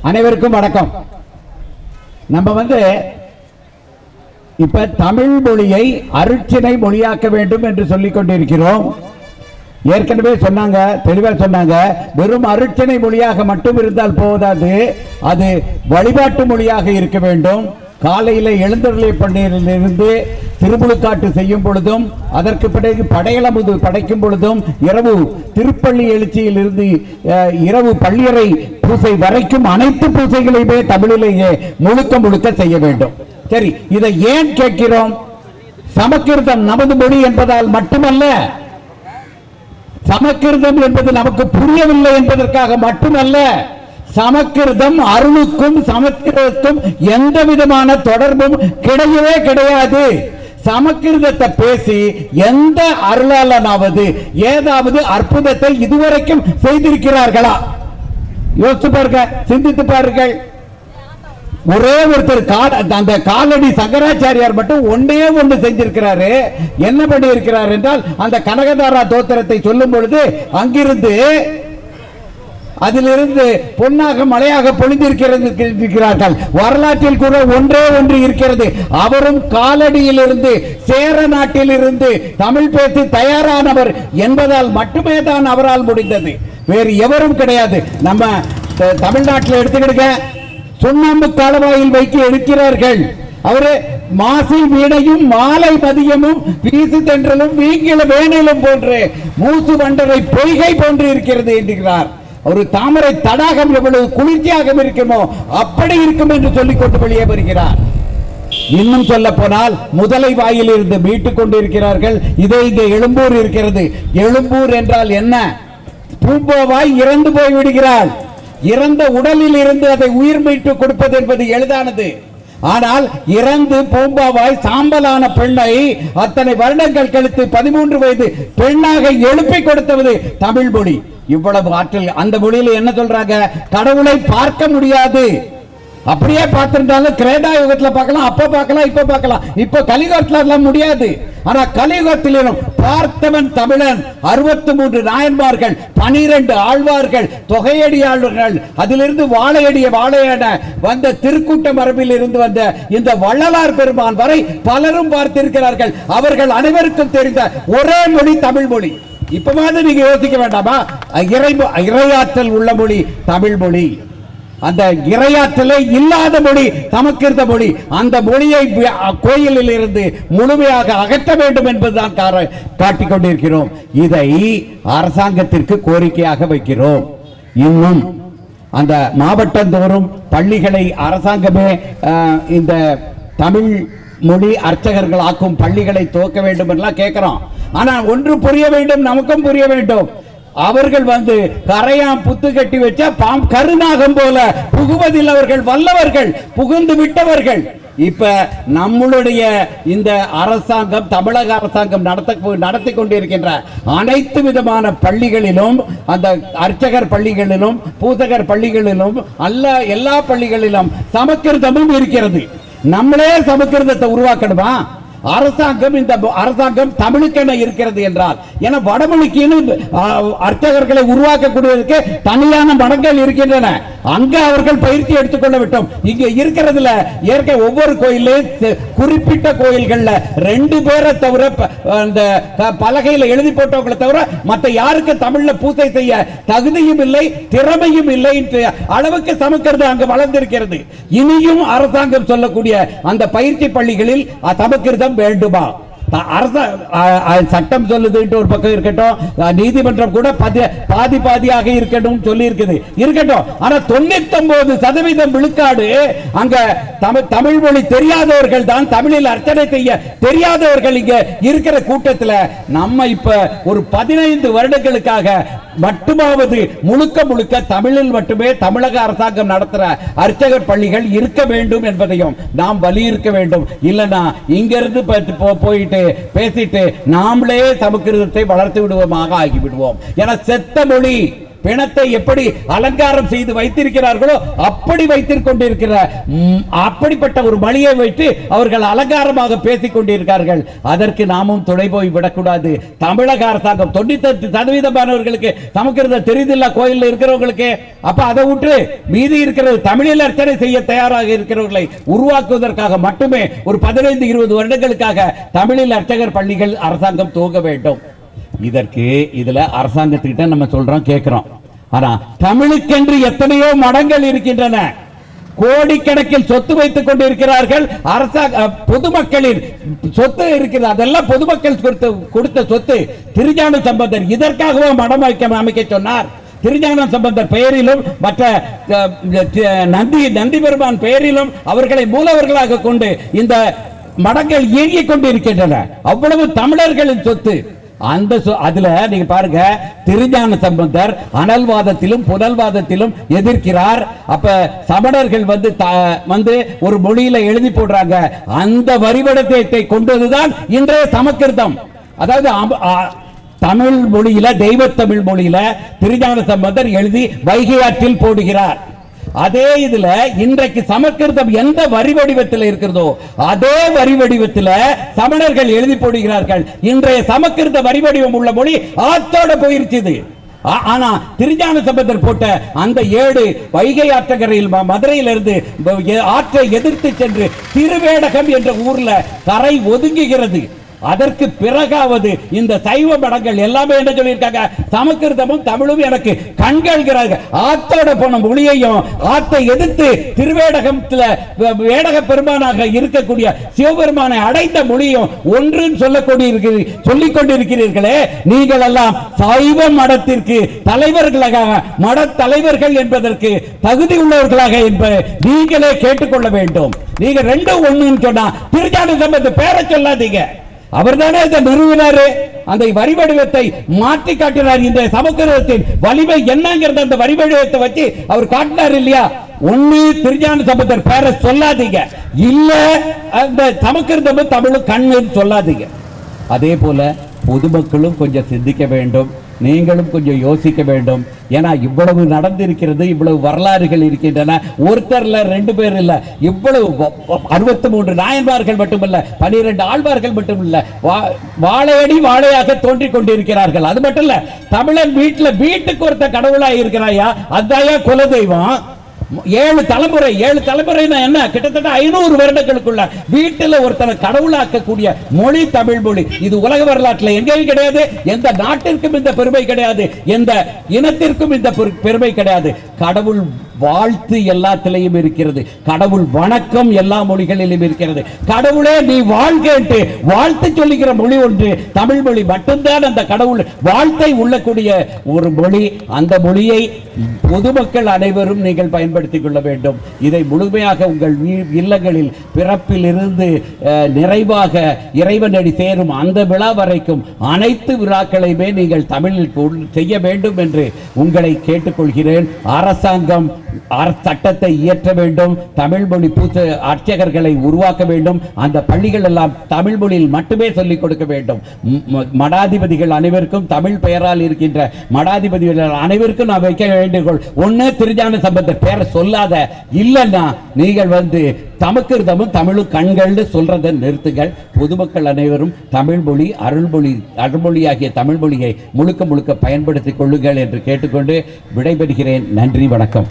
அனைவருக்கும் வணக்கம். நம்ம இப்ப தமிழ் மொழியை அருட்சினை மொழியாக்க வேண்டும் என்று சொல்லிக் கொண்டிருக்கிறோம். ஏற்கனவே சொன்னாங்க, தெளிவா சொன்னாங்க, வெறும் அருட்சினை மொழியாக மட்டும் இருந்தால் போதாது, அது வழிபாட்டு மொழியாக இருக்க வேண்டும். காலையில் எழுந்தருளை பண்ணியிலிருந்து திருமுழுக்காட்டு செய்யும் பொழுதும், அதற்கு பிறகு படையளமுது படைக்கும் பொழுதும், இரவு திருப்பள்ளி எழுச்சியில் இருந்து இரவு பள்ளியறை பூசை வரைக்கும் அனைத்து பூசைகளையுமே தமிழிலேயே முழுக்க முழுக்க செய்ய வேண்டும். சரி, இதை ஏன் கேட்கிறோம்? சமஸ்கிருதம் நமது மொழி என்பதால் மட்டுமல்ல, சமஸ்கிருதம் என்பது நமக்கு புரியவில்லை என்பதற்காக மட்டுமல்ல, சமஸ்கிருதம் அருளுக்கும் சமஸ்கிருதத்துக்கும் எந்த விதமான தொடர்பும் கிடையவே கிடையாது. சமஸ்கிருதத்தை பேசி எந்த அருளாளனாவது ஏதாவது அற்புதத்தை இதுவரைக்கும் செய்திருக்கிறார்களா? யோசித்து பாருங்க, சிந்தித்து பாருங்கள். ஒரே ஒருத்தர் அந்த காலடி சங்கராச்சாரியார் மட்டும் ஒன்று செஞ்சிருக்கிறாரு. என்ன பண்ணி இருக்கிறார் என்றால், அந்த கனகதாரா தோத்திரத்தை சொல்லும் பொழுது அங்கிருந்து அதிலிருந்து பொன்னாக மழையாக பொழிந்திருக்கிறார்கள். வரலாற்றில் கூட ஒன்று இருக்கிறது. அவரும் காலடியில் இருந்து சேர நாட்டில் இருந்து தமிழ் பேசி தயாரானவர் என்பதால் மட்டுமே தான் அவரால் முடிந்தது. வேறு எவரும் கிடையாது. நம்ம தமிழ்நாட்டில் எடுத்துக்கிடுங்க, சுண்ணாம்பு காலவாயில் வைக்க எடுக்கிறார்கள். அவரு மாசி வீணையும் மாலை மதியமும் வீசு தென்றலும் வீங்கில வேணிலும் போன்று மூசு வண்டரை பொய்கை போன்று இருக்கிறது என்கிறார். ஒரு தாமரை தடாகம் எவ்வளவு குளிர்ச்சியாக இருக்குமோ அப்படி இருக்கும் என்று சொல்லிக் கொண்டு வெளியே வருகிறார். இன்னும் சொல்ல போனால் முதலை வாயில் இருந்து மீட்டுக் கொண்டிருக்கிறார்கள். இதே இங்கே எழும்பூர் இருக்கிறது. எழும்பூர் என்றால் என்ன? பூம்போவாய் இறந்து போய் விடுகிறாள். இறந்த உடலில் இருந்து அதை உயிர் மீட்டு கொடுப்பது என்பது எளிதானது. ஆனால் இறந்து பூம்பாவாய் சாம்பலான பெண்ணை அத்தனை வருடங்கள் கழித்து 13 வயது பெண்ணாக எழுப்பி கொடுத்தது தமிழ் மொழி. இவ்வளவு ஆற்றல் அந்த மொழியில என்ன சொல்றாங்க? கடவுளை பார்க்க முடியாது. அப்படியே பார்த்திருந்தாலும் கிரேடா யுகத்தில் பார்க்கலாம், அப்ப பார்க்கலாம், இப்ப பார்க்கலாம். இப்ப கலியுகத்தில் எல்லாம் முடியாது. ஆனா கலியுகத்திலும் பார்த்தவன் தமிழன். 63 நாயன்மார்கள், 12 ஆழ்வார்கள், தொகையடியாளர்கள், அதிலிருந்து வாழையடிய வாழையன வந்த திருக்கூட்ட மரபில் இருந்து வந்த இந்த வள்ளலார் பெருமான் வரை பலரும் பார்த்திருக்கிறார்கள். அவர்கள் அனைவருக்கும் தெரிந்த ஒரே மொழி தமிழ் மொழி. இப்பவாது நீங்க யோசிக்க வேண்டாமா? இறையாற்றல் உள்ள மொழி தமிழ் மொழி. அந்த இறையாற்றலை இல்லாத மொழி சமஸ்கிருத மொழி. அந்த மொழியை கோயிலில் இருந்து முழுமையாக அகற்ற வேண்டும் என்பதுதான் காட்டிக் கொண்டிருக்கிறோம். இதை அரசாங்கத்திற்கு கோரிக்கையாக வைக்கிறோம். இன்னும் அந்த மாவட்டந்தோறும் பள்ளிகளை அரசாங்கமே இந்த தமிழ் மொழி அர்ச்சகர்கள் ஆக்கும் பள்ளிகளை துவக்க வேண்டும் என்றெல்லாம் கேட்கிறோம். ஆனால் ஒன்று புரிய வேண்டும், நமக்கும் புரிய வேண்டும். அவர்கள் கரையாம் புத்து கட்டி வச்சா பாம் கருநாகம் போல புகுவதில் அவர்கள் வல்லவர்கள், புகுந்து விட்டவர்கள். இப்ப நம்மளுடைய இந்த அரசாங்கம், தமிழக அரசாங்கம் நடத்தி கொண்டிருக்கின்ற அனைத்து விதமான பள்ளிகளிலும், அந்த அர்ச்சகர் பள்ளிகளிலும் பூசகர் பள்ளிகளிலும் அல்ல, எல்லா பள்ளிகளிலும் சமஸ்கிருதமும் இருக்கிறது. நம்மளே சமஸ்கிருதத்தை உருவாக்கணுமா? அரசாங்கம் இந்த அரசாங்கம் தமிழுக்கென இருக்கிறது என்றால், ஏன்னா வடமொழிக்கு அர்ச்சகர்களை உருவாக்கக்கூடியதற்கு தனியான மடங்கள் இருக்கின்றன. அங்க அவர்கள் பயிற்சி எடுத்துக்கொள்ள விட்டோம். இங்க இருக்கிறதுல ஏற்க ஒவ்வொரு கோயிலையும் குறிப்பிட்ட கோயில்கள்ல 2 பேரை தவிர, அந்த பலகையில எழுதி போட்டவங்களை தவிர மற்ற யாருக்கு தமிழ்ல பூசை செய்ய தகுதியும் இல்லை, திறமையும் இல்லை அளவுக்கு சமஸ்கிருதம் அங்கு வளர்ந்திருக்கிறது. இனியும் அரசாங்கம் சொல்லக்கூடிய அந்த பயிற்சி பள்ளிகளில் சமஸ்கிருதம் வேண்டுமா? சட்டம் சொல்லுது ஒரு பக்கம் இருக்கட்டும், நீதிமன்றம் கூட பாதியாக இருக்கட்டும் சொல்லி இருக்குது, இருக்கட்டும். ஆனா 99% விழுக்காடு அங்க தமிழ் மொழி தெரியாதவர்கள் தான், தமிழில் அர்ச்சனை செய்ய தெரியாதவர்கள் இங்க இருக்கிற கூட்டத்தில் நம்ம இப்ப ஒரு 15 வருடங்களுக்காக மட்டுமாவது முழுக்க முழுக்க தமிழில் மட்டுமே தமிழக அரசாங்கம் நடத்துற அர்ச்சகர் பள்ளிகள் இருக்க வேண்டும் என்பதையும் நாம் வலியுறுத்த வேண்டும். இல்லனா இங்கிருந்து போயிட்டு பேசிட்டு நாமளே சமஸ்கிருதத்தை வளர்த்து விடுவோமாக ஆகிவிடுவோம். என செத்த மொழி பிணத்தை எப்படி அலங்காரம் செய்து வைத்திருக்கிறார்களோ அப்படி வைத்துக் கொண்டிருக்கிற அப்படிப்பட்ட ஒரு மொழியை வைத்து அவர்கள் அலங்காரமாக பேசிக் கொண்டிருக்கிறார்கள். அதற்கு நாமும் துணை போய் விடக்கூடாது. தமிழக அரசாங்கம் 98% சமஸ்கிருதம் தெரியுதில்ல கோயில் இருக்கிறவங்களுக்கு. அப்ப அதை விட்டு மீதி இருக்கிறது தமிழில் அர்ச்சனை செய்ய தயாராக இருக்கிறவர்களை உருவாக்குவதற்காக மட்டுமே ஒரு 15-20 வருடங்களுக்காக தமிழில் அர்ச்சகர் பள்ளிகள் அரசாங்கம் துவங்க வேண்டும். இதற்கு இதுல அரசாங்கத்திட்ட நம்ம சொல்றோம் கேட்கிறோம். ஆனா தமிழுக்கென்று எத்தனையோ மடங்கள் இருக்கின்றன. கோடிக்கணக்கில் சொத்து வைத்துக் கொண்டிருக்கிறார்கள். அரசாங்க பொதுமக்களின் சொத்து இருக்கிறது. அதெல்லாம் பொதுமக்கள் கொடுத்த சொத்து. திருஞான சம்பந்தர் இதற்காகவே மடம் அமைக்க சொன்னார். திருஞான சம்பந்தர் பெயரிலும் மற்ற நந்தி பெருமான் பெயரிலும் அவர்களை மூலவர்களாக கொண்டு இந்த மடங்கள் இயங்கிக் கொண்டிருக்கின்றன. அவ்வளவு தமிழர்களின் சொத்து. அந்த அதுல நீங்க பாருங்க, திருஞான சம்பந்தர் அனல்வாதத்திலும் புனல்வாதத்திலும் எதிர்க்கிறார். அப்ப சமணர்கள் வந்து ஒரு மொழியில எழுதி போடுறாங்க. அந்த வரிவடத்தை கொண்டதுதான் இன்றைய சமஸ்கிருதம். அதாவது தமிழ் மொழியில, தெய்வ தமிழ் மொழியில திருஞான சம்பந்தர் எழுதி வைகை ஆற்றில் போடுகிறார். அதே இதுல இன்றைக்கு சமஸ்கிருதம் எந்த வரி வடிவத்தில் இருக்கிறதோ அதே வரி வடிவத்தில் சமணர்கள் எழுதி போடுகிறார்கள். இன்றைய சமஸ்கிருத வரி வடிவம் உள்ள மொழி ஆத்தோட போயிருச்சு. ஆனா திருஞான சம்பந்தர் போட்ட அந்த 7 வைகை ஆற்றங்கரையில் மதுரையிலிருந்து ஆற்றை எதிர்த்து சென்று திருவேடகம் என்ற ஊர்ல கரை ஒதுங்குகிறது. அதற்கு பிறகாவது இந்த சைவ மடங்கள் எல்லாமே என்ன சொல்லியிருக்காங்க, சமஸ்கிருதமும் தமிழும் எனக்கு கண்கள்கிறார்கள். ஆத்தோட போன மொழியையும் ஆத்தை எதிர்த்து திருவேடகத்துல வேடக பெருமானாக இருக்கக்கூடிய சிவபெருமானை அடைந்த மொழியும் ஒன்றுன்னு சொல்லிக் கொண்டிருக்கிறீர்களே. நீங்கள் எல்லாம் சைவ மடத்திற்கு தலைவர்களாக, மட தலைவர்கள் என்பதற்கு தகுதி உள்ளவர்களாக என்பதை நீங்களே கேட்டுக்கொள்ள வேண்டும். நீங்க 2-1 சொன்னா திருஞான சம்பந்தர் பேரை சொல்லாதீங்க. அவர் தானே இதை நிறுவினாரு. அந்த வரி வடிவத்தை மாற்றி காட்டினார். இந்த சமஸ்கிருதத்தின் வலிமை என்னங்கிறத அந்த வரி வடிவத்தை வச்சு அவர் காட்டினார் இல்லையா. ஒண்ணு திருஞான சம்பந்தர் பேரை சொல்லாதீங்க, இல்ல அந்த சமஸ்கிருதமும் தமிழும் கண்ணுன்னு சொல்லாதீங்க. அதே போல பொதுமக்களும் கொஞ்சம் சிந்திக்க வேண்டும். நீங்களும் கொஞ்சம் யோசிக்க வேண்டும். ஏன்னா இவ்வளவு நடந்திருக்கிறது, இவ்வளவு வரலாறுகள் இருக்கின்றன. ஒருத்தர்ல 2 பேர் இல்ல, இவ்வளவு 63 நாயன்மார்கள் மட்டுமல்ல, 12 ஆழ்வார்கள் மட்டுமல்ல, வாழையடி வாழையாக தோன்றிக் கொண்டிருக்கிறார்கள். அது மட்டும் இல்ல, தமிழன் வீட்டுக்கு ஒருத்த கடவுளாக இருக்கிறாயா, அதாயா குலதெய்வம். 7 தலைமுறை என்ன, கிட்டத்தட்ட 500 வருடங்களுக்குள்ள வீட்டில் ஒருத்தனை கடவுளாக்கக்கூடிய மொழி தமிழ் மொழி. இது உலக வரலாற்றில் எங்கேயும் கிடையாது. எந்த நாட்டிற்கும் இந்த பெருமை கிடையாது, எந்த இனத்திற்கும் இந்த பெருமை கிடையாது. கடவுள் வாழ்த்து எல்லாத்திலையும் இருக்கிறது. கடவுள் வணக்கம் எல்லா மொழிகளிலும் இருக்கிறது. கடவுளே நீ வாழ்க என்று வாழ்த்து சொல்லுகிற மொழி ஒன்று தமிழ் மொழி மட்டும்தான். அந்த கடவுள் வாழ்த்தை உள்ளக்கூடிய ஒரு மொழி. அந்த மொழியை பொதுமக்கள் அனைவரும் நீங்கள் பயன்படுத்திக் கொள்ள வேண்டும். இதை முழுமையாக உங்கள் இல்லங்களில் பிறப்பில் இருந்து நிறைவாக இறைவனடி சேரும் அந்த விழா வரைக்கும் அனைத்து விழாக்களையுமே நீங்கள் தமிழில் செய்ய வேண்டும் என்று உங்களை கேட்டுக்கொள்கிறேன். அரசாங்கம் சட்டத்தை இயற்ற வேண்டும். தமிழ் மொழி அர்ச்சகர்களை உருவாக்க வேண்டும். அந்த பள்ளிகள் எல்லாம் தமிழ் மொழியில் மட்டுமே சொல்லிக் கொடுக்க வேண்டும். மடாதிபதிகள் அனைவருக்கும், தமிழ் பெயரால் இருக்கின்ற மடாதிபதிகள் அனைவருக்கும் நான் வைக்க வேண்டுகோள், ஒண்ணு திருஞான சம்பந்தர் பேரை சொல்லாத, இல்லைன்னா நீங்கள் சமஸ்கிருதமும் தமிழும் கண்கள்னு சொல்றதை நிறுத்துங்கள். பொதுமக்கள் அனைவரும் தமிழ் மொழி அருள்மொழியாகிய தமிழ் மொழியை முழுக்க பயன்படுத்திக் கொள்ளுங்கள் என்று கேட்டுக்கொண்டு விடைபெறுகிறேன். நன்றி, வணக்கம்.